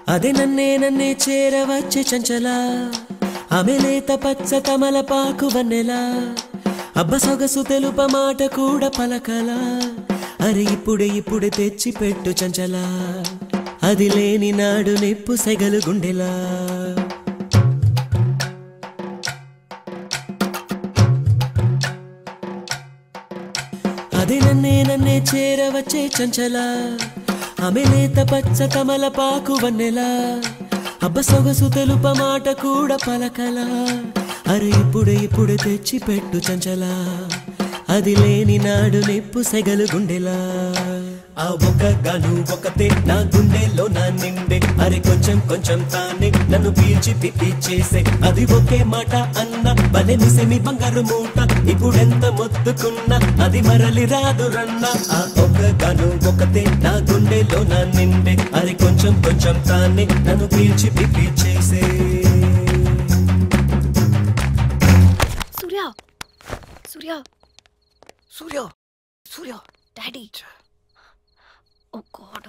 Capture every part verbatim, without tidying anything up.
అదే నన్నే నన్నే చేరవచ్చే చంచల ఆమె లేత పచ్చ తమలపాకు వన్నెలా అబ్బ సొగసు తెలుప మాట కూడా పలకలా అరే ఇప్పుడే ఇప్పుడే తెచ్చి పెట్టు చంచల అది లేని నాడు నిప్పు సెగలు గుండెలా అదే నన్నే నన్నే చేరవచ్చే చంచల ఆమె లేత పచ్చ తమలపాకు వన్నెలా అబ్బ సొగసు తెలుప మాట కూడా పలకలా అరే ఇప్పుడే ఇప్పుడే తెచ్చి పెట్టు చంచల అది లేని నాడు నిప్పు సెగలు గుండెలా ఆ ఒక గాను ఒకతే నా గుండెలో నా నిండే అరే కొంచెం కొంచెం తానే నన్ను పీల్చి పిప్పి చేసే అది ఒకే మాట అన్న బలే మిసెమి బంగారు మూట ఇప్పుడెంత మొత్తుకున్నా అది మరలి రాదు రన్న ఆ ఒక గాను ఒకతే నా గుండెలో నా నిండే అరే కొంచెం కొంచెం తానే నన్ను పీల్చి పిప్పి చేసే సూర్య సూర్య సూర్య సూర్య డాడీ ఓ గాడ్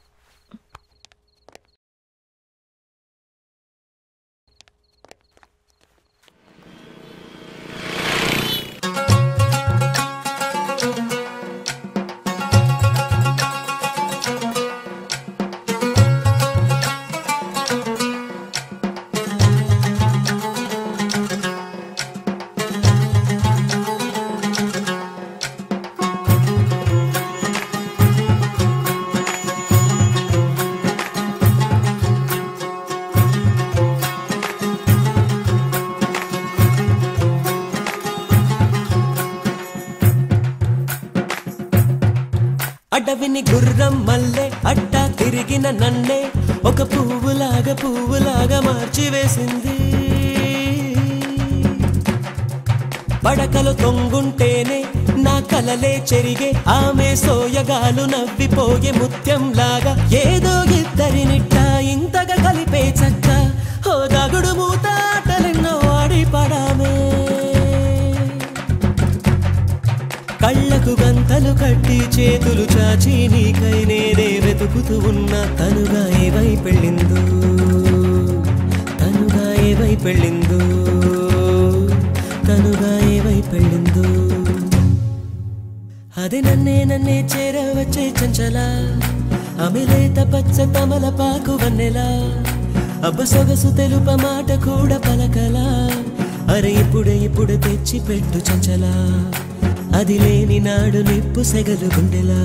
అడవిని గుర్రం మల్లె అట్టా తిరిగిన నన్నే ఒక పువ్వులాగా పువ్వులాగా మార్చివేసింది పడకలు తొంగుంటేనే నా కలలే చెరిగే ఆమె సోయగాలు నవ్విపోయే ముత్యంలాగా ఏదో ఇద్దరినిట్టా ఇంతగా కలిపే చక్క ఓ దాగుడు మూత ఆటలెన్నో ఆడి పడామే కళ్ళకు గంతలు కట్టి చేతులు చాచి నీకై నేనే వెతుకుతూ ఉన్నా తనుగా ఏవై పెళ్ళిందో తనుగా ఏవై పెళ్ళిందో తనుగా ఏవై పెళ్ళిందో అది నన్నే నన్నే చేరవచ్చే చంచల ఆమె లేత పచ్చ తమలపాకు వన్నెలా అబ్బ సొగసు తెలుప మాట కూడా పలకలా అరే ఇప్పుడే ఇప్పుడే తెచ్చి పెట్టు చంచల అది లేని నాడు నిప్పు సెగలు గుండెలా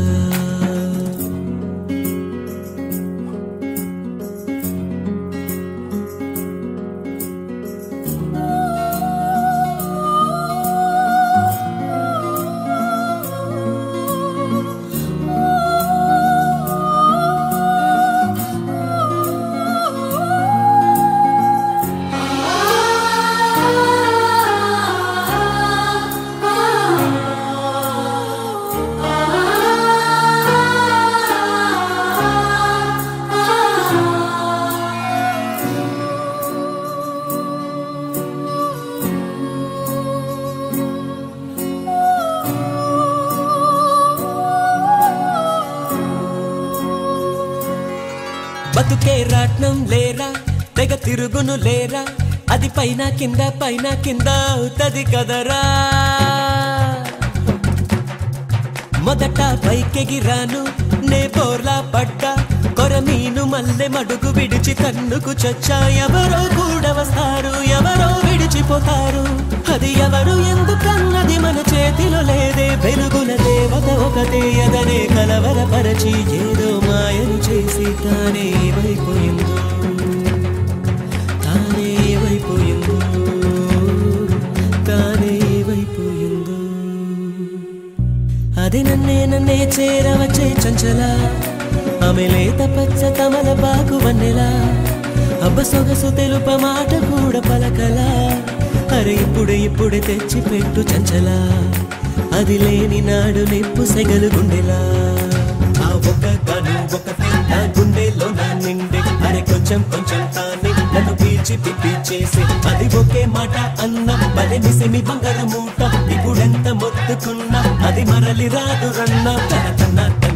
బతుకే రాట్నం లేరా తెగ తిరుగును లేరా అది పైన కింద పైన కింద అవుతది కదరా మొదట పైకెగిరాను నే పోర్లా పడ్డా కొరమీను మల్లె మడుగు విడిచి కన్నుకు చచ్చా ఎవరో కూడా వస్తారు ఎవరో విడిచిపోతారు అది ఎవరు ఎందుకన్నది మన చేతిలో లేదే వెలుగుల దేవత ఒకటే ఎదనే కలవరపరచి ఏదో మాయను చేసి తానే ఏమైపోయిందో తానే ఏమైపోయిందో తానే ఏమైపోయిందో అది నన్నే నన్నే చేరవచ్చే చంచల ఆమె లేత పచ్చ తమలపాకు వన్నెలా అబ్బ సొగసు తెలుప మాట కూడా పలకలా అరే ఇప్పుడే ఇప్పుడే తెచ్చి పెట్టు చంచల అది లేని నాడు నిప్పు సెగలు గుండెలా ఆ ఒక గాను ఒకతే నా గుండెలో నా నిండే అరే కొంచెం కొంచెం తానే నన్ను పీల్చి పిప్పి చేసే అది ఒకే మాట అన్న బలే మిసెమి బంగారు మూట ఇప్పుడెంత మొత్తుకున్నా అది మరలి రాదు రన్న తన తన